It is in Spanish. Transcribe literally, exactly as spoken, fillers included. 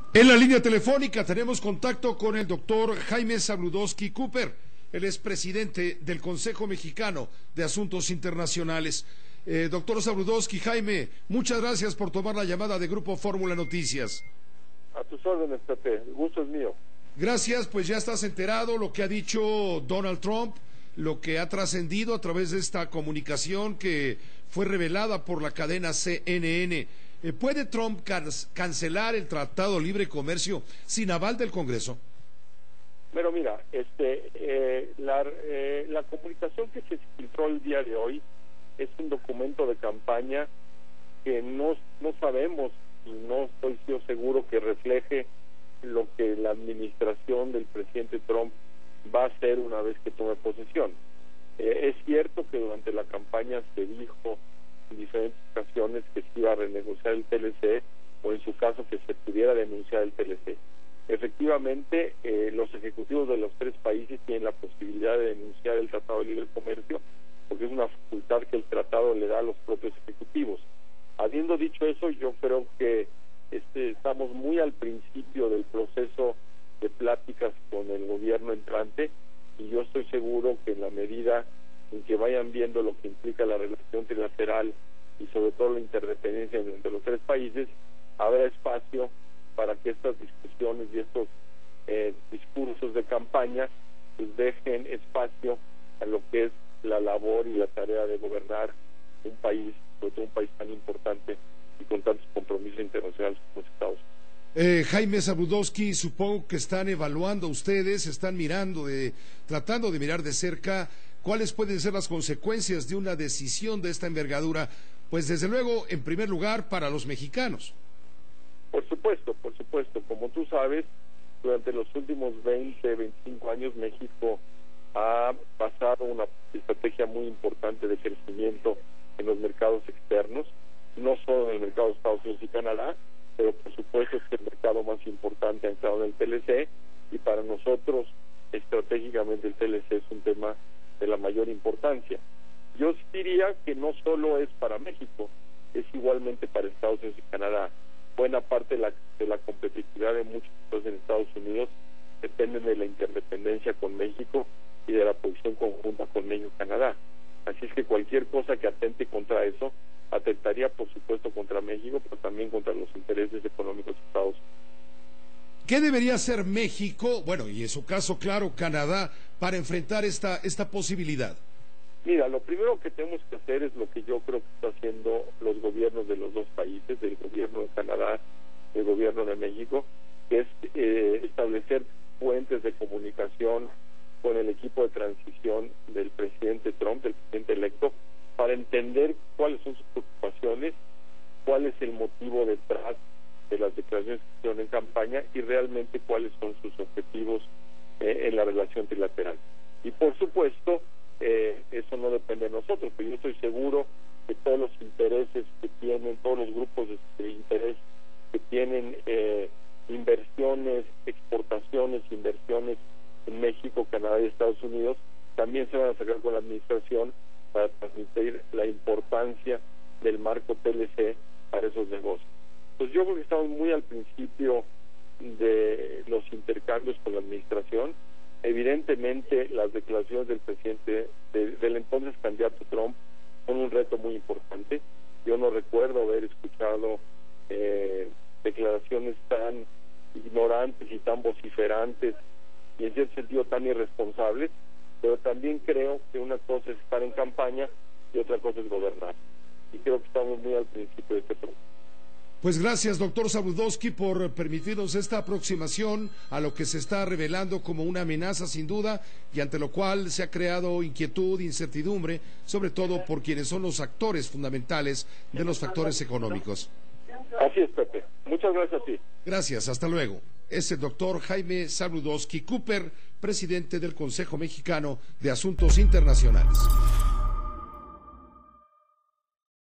En la línea telefónica tenemos contacto con el doctor Jaime Zabludovsky Cooper. Él es presidente del Consejo Mexicano de Asuntos Internacionales. Eh, doctor Zabludovsky, Jaime, muchas gracias por tomar la llamada de Grupo Fórmula Noticias. A tus órdenes, Pepe, el gusto es mío. Gracias, pues ya estás enterado lo que ha dicho Donald Trump, lo que ha trascendido a través de esta comunicación que fue revelada por la cadena C N N. Eh, ¿Puede Trump can cancelar el Tratado de Libre Comercio sin aval del Congreso? Pero mira, este, eh, la, eh, la comunicación que se filtró el día de hoy es un documento de campaña que no, no sabemos y no estoy yo seguro que refleje lo que la administración del presidente Trump va a hacer una vez que tome posesión. Eh, es cierto que durante la campaña se dijo en diferentes ocasiones que se iba a renegociar el T L C o en su caso que se pudiera denunciar el T L C. Efectivamente, eh, los ejecutivos de los tres países tienen la posibilidad de denunciar el Tratado de Libre Comercio porque es una facultad que el tratado le da a los propios ejecutivos. Habiendo dicho eso, yo creo que este, estamos muy al principio del proceso de pláticas con el gobierno entrante y yo estoy seguro que en la medida en que vayan viendo lo que implica la relación trilateral y sobre todo la interdependencia entre los tres países, habrá espacio para que estas discusiones y estos eh, discursos de campaña pues dejen espacio a lo que es la labor y la tarea de gobernar un país, sobre todo un país tan importante y con tantos compromisos internacionales como los Estados Unidos. Eh, Jaime Zabludovsky, supongo que están evaluando ustedes, están mirando, de, tratando de mirar de cerca cuáles pueden ser las consecuencias de una decisión de esta envergadura, pues desde luego, en primer lugar, para los mexicanos. Por supuesto, por supuesto. Como tú sabes, durante los últimos veinte, veinticinco años, México ha pasado una estrategia muy importante de crecimiento en los mercados externos, no solo en el mercado de Estados Unidos y Canadá, pero por supuesto es el mercado más importante anclado en el T L C, y para nosotros estratégicamente el T L C es un tema de la mayor importancia. Yo diría que no solo es para México, es igualmente para Estados Unidos y Canadá. Buena parte de la, de la competitividad de muchos sectores en Estados Unidos dependen de la interdependencia con México y de la posición conjunta con México y Canadá. Así es que cualquier cosa que atente contra eso, atentaría por supuesto contra México, pero también contra los intereses económicos de Estados Unidos. ¿Qué debería hacer México, bueno, y en su caso, claro, Canadá, para enfrentar esta, esta posibilidad? Mira, lo primero que tenemos que hacer es lo que yo creo que están haciendo los gobiernos de los dos países, del gobierno de Canadá y el gobierno de México, que es eh, establecer puentes de comunicación con el equipo de transición del presidente Trump, del presidente electo, para entender cuáles son sus preocupaciones, cuál es el motivo detrás de las declaraciones que hicieron en campaña y realmente cuáles son sus objetivos eh, en la relación trilateral. Y por supuesto, eh, eso no depende de nosotros, pero yo estoy seguro que todos los intereses que tienen, todos los grupos de interés que tienen eh, inversiones, exportaciones, inversiones en México, Canadá y Estados Unidos, también se van a sacar con la administración para transmitir la importancia del marco T L C para esos negocios. Pues yo creo que estamos muy al principio de los intercambios con la administración. Evidentemente las declaraciones del presidente, de, del entonces candidato Trump, son un reto muy importante. Yo no recuerdo haber escuchado eh, declaraciones tan ignorantes y tan vociferantes y en cierto sentido tan irresponsables, pero también creo que una cosa es estar en campaña y otra cosa es gobernar. Y creo que estamos muy al principio de este proceso. Pues gracias, doctor Zabludovsky, por permitirnos esta aproximación a lo que se está revelando como una amenaza sin duda y ante lo cual se ha creado inquietud, incertidumbre, sobre todo por quienes son los actores fundamentales de los factores económicos. Así es, Pepe. Muchas gracias a ti. Gracias, hasta luego. Es el doctor Jaime Zabludovsky Cooper, presidente del Consejo Mexicano de Asuntos Internacionales.